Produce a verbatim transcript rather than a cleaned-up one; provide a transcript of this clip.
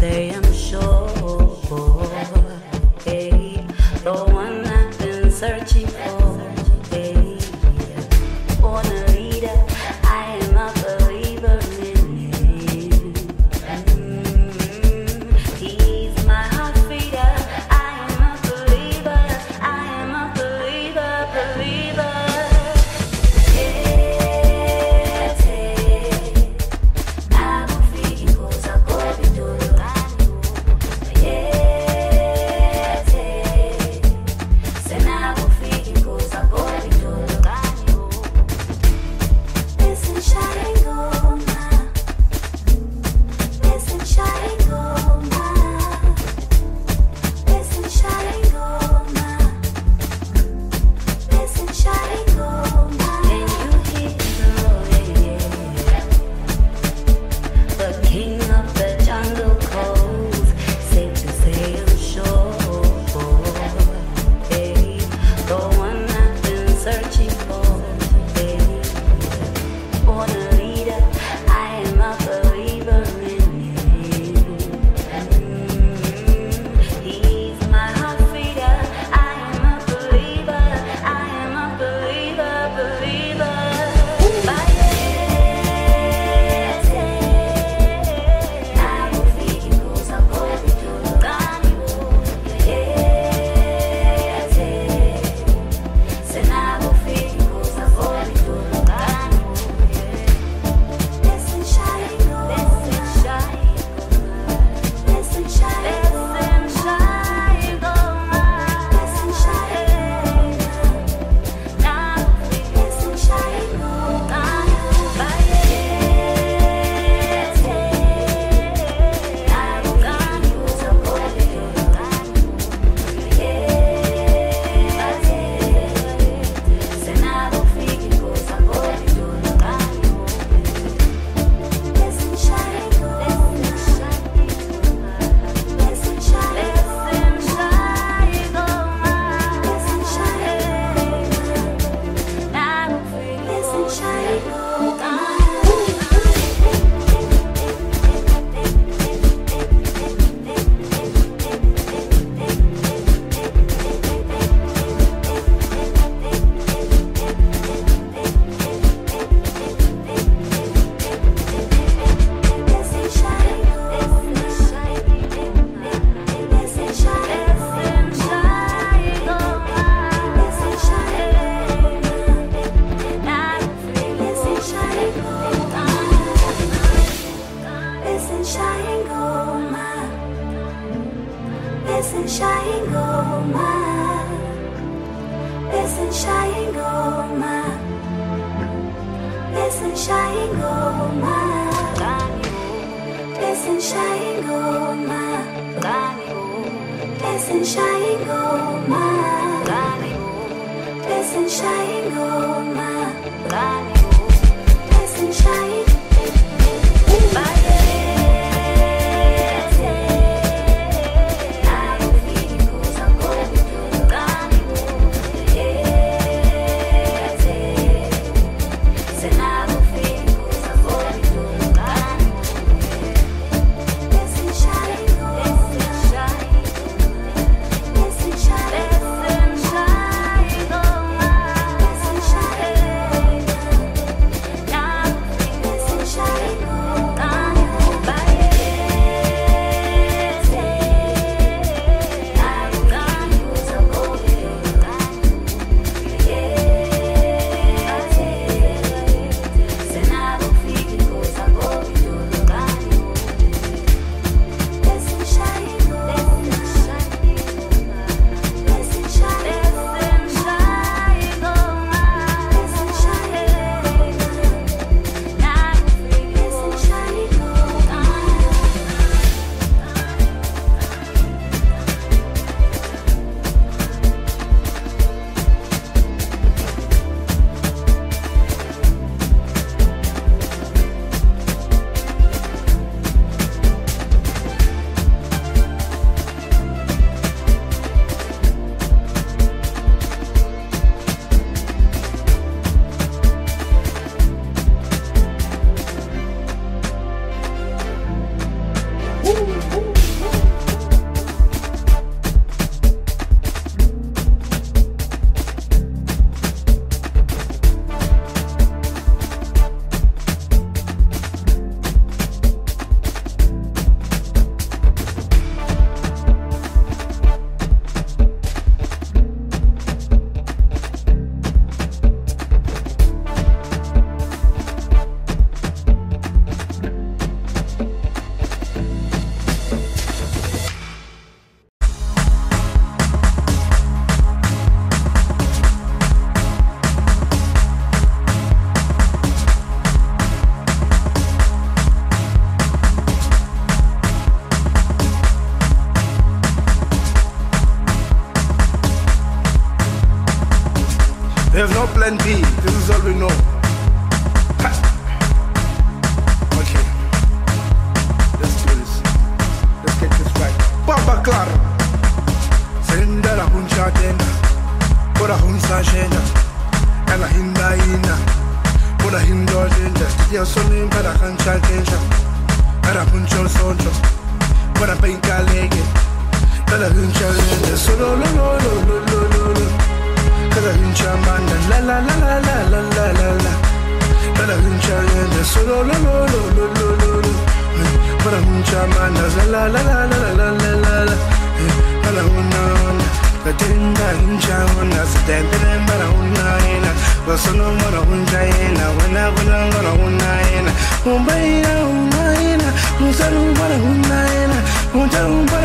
say I'm sure. Hey, the one I've been searching for. Hey, born a leader, I am a believer in him. Mm, he's my heart feeder. I am a believer. I am a believer, believer. Woo! no plan B. This is all we know. Ha. Okay. Let's do this. Let's get this right. Papa Clara. Senda la huncha tena. Pura hunsa shena. Ela hinda ina. Pura hindo jinja. Tiya sonim para hancha kencha. Para huncho soncho. Pura penka lege. Para huncha lege. Solo lo lo lo lo lo lo lo. Para huncha manda. La la la la la la la la la. Para huncha lege. Solo lo lo lo lo lo lo lo. Para huncha manda. La la la la la la la la. Para una una. La tinda huncha una. Sedente para una ina. Wasono mora huncha ina. Wana wana mora una ina. Umbaina una ina. Unsaru para una ina. Unsaru para